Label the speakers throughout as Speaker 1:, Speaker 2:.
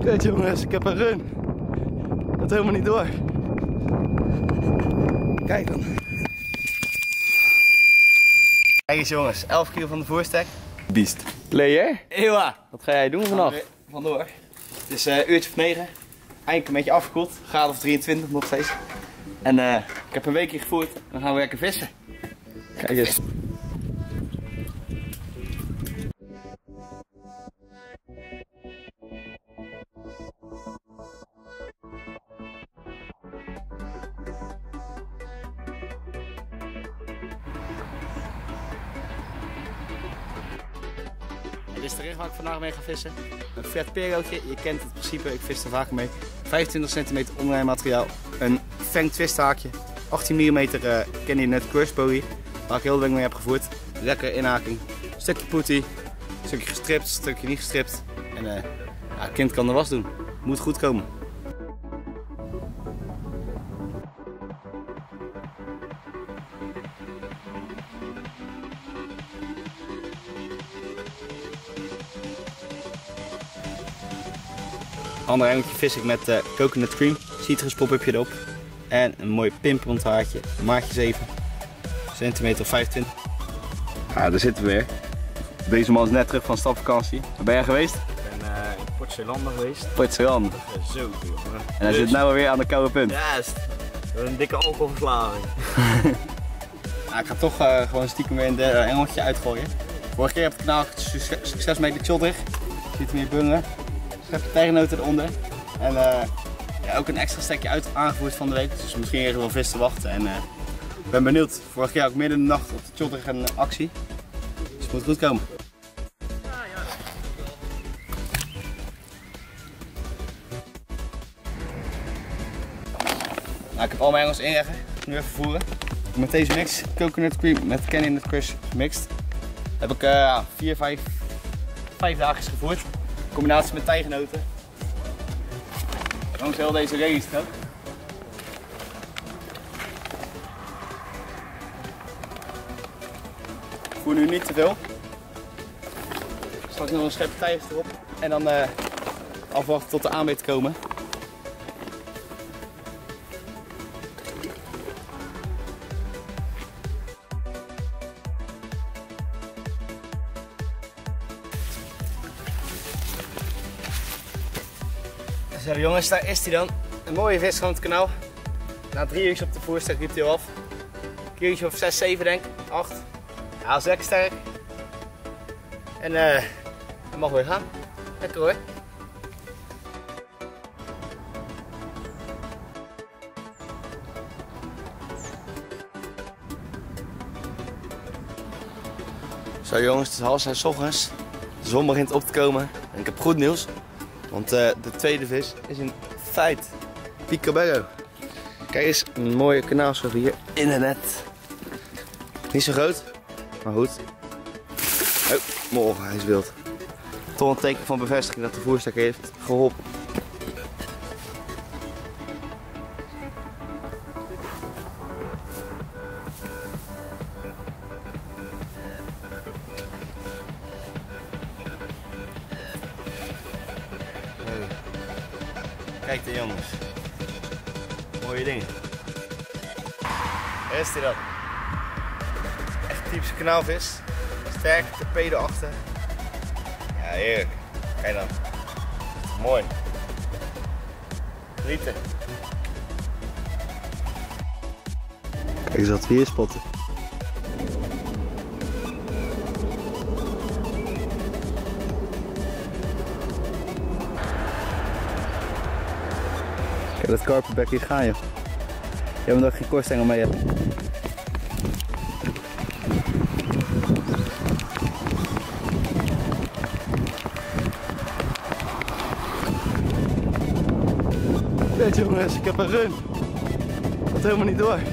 Speaker 1: Kijk jongens, ik heb een run. Ik had helemaal niet door. Kijk dan. Kijk eens jongens, 11 kilo van de voorstek.
Speaker 2: Beest.
Speaker 1: Player?
Speaker 2: Ewa, wat ga jij doen vanaf?
Speaker 1: Vandoor. Het is een uurtje of 9. Eindelijk een beetje afgekoeld. Graad of 23 nog steeds. En ik heb een weekje gevoerd. Dan gaan we lekker vissen. Kijk eens. Dit is de rig waar ik vandaag mee ga vissen. Een vet perootje, je kent het principe, ik vis er vaak mee. 25 centimeter online materiaal, een fang twist haakje, 18 mm Kenny Net Crush bowie, waar ik heel lang mee heb gevoerd. Lekker inhaking, stukje poetie, stukje gestript, stukje niet gestript. En ja, kind kan de was doen, moet goed komen. Ander engeltje vis ik met coconut cream, citrus pop-upje erop en een mooi pimpelhaartje, maatje 7, centimeter 25.
Speaker 2: Ja, daar zitten we weer. Deze man is net terug van stapvakantie. Waar ben jij geweest?
Speaker 3: Ik ben in Port Zeeland geweest.
Speaker 2: Port Zeeland.
Speaker 3: Zo, jongen.
Speaker 2: En hij zit nu weer aan de koude punt.
Speaker 3: Juist. Een dikke alcoholverslaving.
Speaker 1: Nou, ik ga toch gewoon stiekem weer een derde engeltje uitgooien. Vorige keer heb ik het kanaal succes mee de childrig. Je ziet hem hier bungelen. Schepje tijgernoten eronder. En ja, ook een extra stekje aangevoerd van de week. Dus misschien even wel vis te wachten. En ik ben benieuwd. Vorige keer ook midden in de nacht op de childrig een actie. Dus het moet goed komen. Nou, ik heb al mijn engels inleggen. Nu even voeren. Met deze mix, coconut cream met Kenny Net Crush mixed, heb ik 5 dagen gevoerd. In combinatie met tijgernoten. Langs heel deze regenstrook. Ik voer nu niet te veel. Straks nog een schepje tijgers erop. En dan afwachten tot de aanbeet komen. Zo jongens, daar is hij dan. Een mooie vis van het kanaal. Na 3 uur op de voorstek liep hij al af. Een keertje of 6, 7 denk ik. 8. Ja, dat is lekker sterk. En hij mag weer gaan. Lekker hoor. Zo jongens, het is 5:30 's ochtends. De zon begint op te komen. En ik heb goed nieuws. Want de tweede vis is een feit. Picobello. Kijk eens, een mooie kanaalschroef hier in het net. Niet zo groot, maar goed. Oh, morgen, hij is wild. Toch een teken van bevestiging dat de voerstek heeft geholpen. Kijk de jongens. Mooie dingen. Daar is hij dan. Echt typische kanaalvis. Sterk, torpedo achter. Ja, heerlijk. Kijk dan. Mooi. Genieten. Kijk eens wat we hier spotten. Kijk dat karpenbek hier gaan joh. Je hebt nog geen korstengel mee hebt. Kijk jongens, ik heb een run. Ik had helemaal niet door.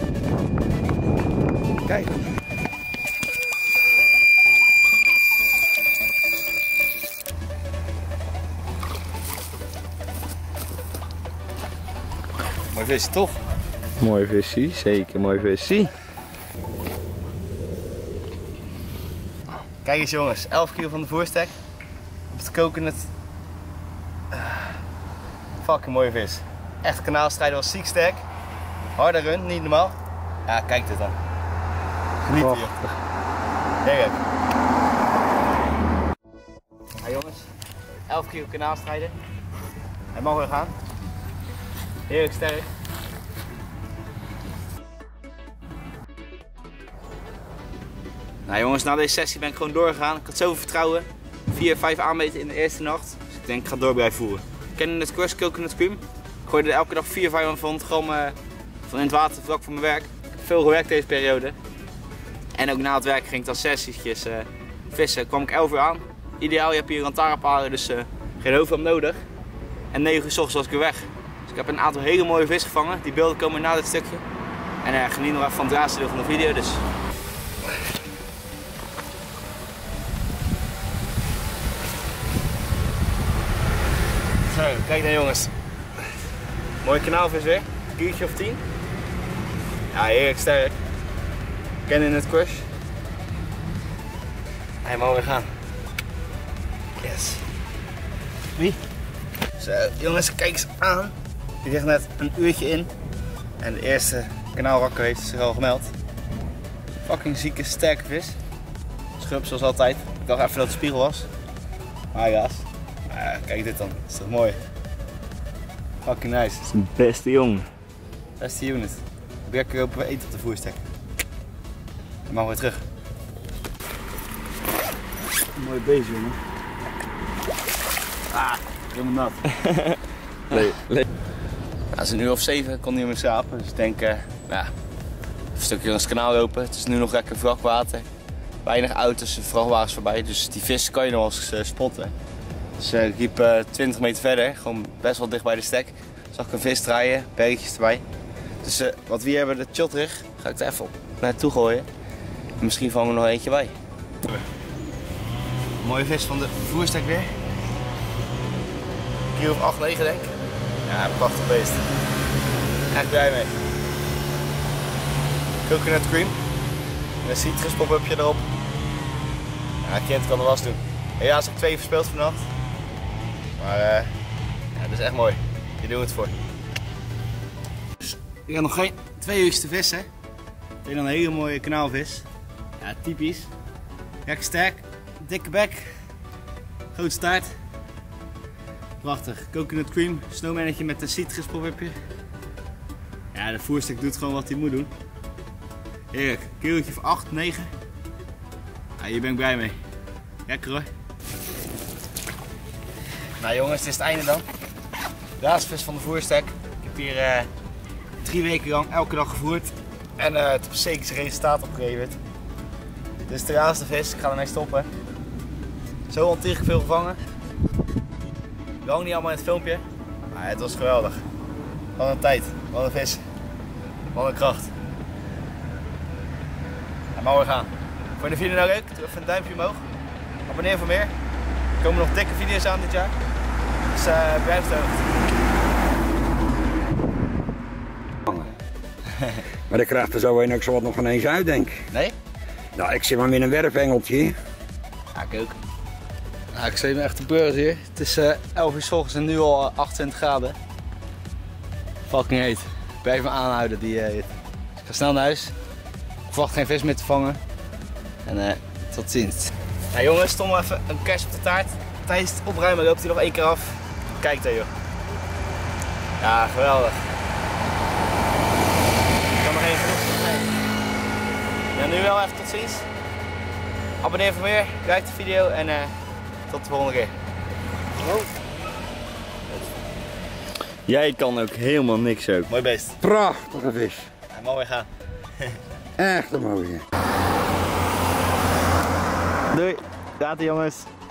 Speaker 1: Kijk. Mooi visje toch? Mooi visje, zeker mooi visje. Kijk eens jongens, 11 kilo van de voorstek. Op het coconut Fucking mooie vis. Echt kanaalstrijder, was ziek sterk. Harde run, niet normaal. Ja, kijk dit dan. Geniet hier. Heerlijk. Ja jongens, 11 kilo kanaalstrijder. Hij mag weer gaan. Heerlijk sterk. Nou jongens, na deze sessie ben ik gewoon doorgegaan. Ik had zoveel vertrouwen. 4, 5 aanmeten in de eerste nacht. Dus ik denk ik ga door blijven voeren. Ik ken het Crush Coconut Cream. Ik gooide er elke dag 4, 5 van het gram van in het water vlak voor mijn werk. Ik heb veel gewerkt deze periode. En ook na het werk ging ik dan sessietjes vissen. Kwam ik 11 uur aan. Ideaal, je hebt hier lantaarnpalen, dus geen hoofdlamp nodig. En 9 uur 's ochtends was ik weer weg. Dus ik heb een aantal hele mooie vis gevangen. Die beelden komen na dit stukje. En geniet nog even van het laatste deel van de video. Dus. Zo, kijk dan jongens. Mooie kanaalvis weer. Een kiertje of 10. Ja, heerlijk sterk. Kennen in het Crush. Hij mag weer gaan. Yes. Wie? Zo, jongens, kijk eens aan. Die ligt net een uurtje in. En de eerste kanaalrakker heeft zich al gemeld. Fucking zieke, sterke vis. Schub zoals altijd. Ik dacht even dat het spiegel was. Maar helaas. Kijk dit dan, dat is toch mooi. Fucking nice.
Speaker 3: Dat is een beste jongen.
Speaker 1: Beste unit. Lekker open we eten op de voerstek. Dan mag weer terug.
Speaker 3: Mooi bezig jongen. Helemaal nat.
Speaker 1: Ja, het is een uur of 7, ik kon niet meer slapen. Dus ik denk, ja, een stukje langs het kanaal lopen. Het is nu nog lekker vrachtwater. Weinig auto's en vrachtwagens voorbij, dus die vis kan je nog eens spotten. Dus ik liep 20 meter verder, gewoon best wel dicht bij de stek. Zag ik een vis draaien, bergetjes erbij. Dus wat we hier hebben, de chotrig, ga ik er even op naartoe gooien. En misschien vangen we nog eentje bij. Mooie vis van de voerstek weer. Kilo of 8, 9 denk ik. Ja, een prachtig beest. Echt blij mee. Coconut cream. En een citrus pop-upje erop. Ja, kind kan de was doen. Helaas heb ik 2 verspeeld vannacht. Maar ja, dat is echt mooi. Hier doen we het voor. Ik heb nog geen 2 uurtjes te vissen. Ik vind dan een hele mooie kanaalvis. Ja, typisch. Lekker sterk. Dikke bek. Grote staart. Prachtig. Coconut cream. Snowmannetje met een citrus pop-upje. Ja, de voerstek doet gewoon wat hij moet doen. Heerlijk. Kilootje van 8, 9. Ja, hier ben ik blij mee. Lekker hoor. Nou jongens, dit is het einde dan. De laatste vis van de voerstek. Ik heb hier 3 weken lang elke dag gevoerd. En het heeft zeker zijn resultaat opgeleverd. Dit is de laatste vis, ik ga ermee stoppen. Zo ontiegelijk veel gevangen. Lang niet allemaal in het filmpje. Maar het was geweldig. Wat een tijd, wat een vis. Wat een kracht. En maar we gaan. Vond je de video nou leuk? Doe even een duimpje omhoog. Abonneer voor meer. Er komen nog dikke video's aan dit jaar. Dus blijf de hoogte.
Speaker 4: Maar ik krijg er zo een ook zo wat nog ineens uit, denk ik.
Speaker 1: Nee?
Speaker 4: Nou, ik zit maar met een werpengeltje.
Speaker 1: Ja, ik ook. Nou, ik zie me echt de burgers hier. Het is 11 uur 's ochtends en nu al 28 graden. Fucking heet. Blijf me aanhouden die hit. Dus ik ga snel naar huis. Ik verwacht geen vis meer te vangen. En tot ziens. Nou jongens, stond maar even een kers op de taart. Tijdens het opruimen loopt hij nog 1 keer af. Kijk daar joh. Ja, geweldig. Ik kan nog één genoeg. Ja, nu wel even tot ziens. Abonneer voor meer, like de video en tot de volgende keer.
Speaker 3: Jij kan ook helemaal niks ook.
Speaker 1: Mooi beest.
Speaker 4: Prachtige vis.
Speaker 1: Hij mag weer gaan.
Speaker 4: Echt een mooie.
Speaker 1: Doei. Later jongens.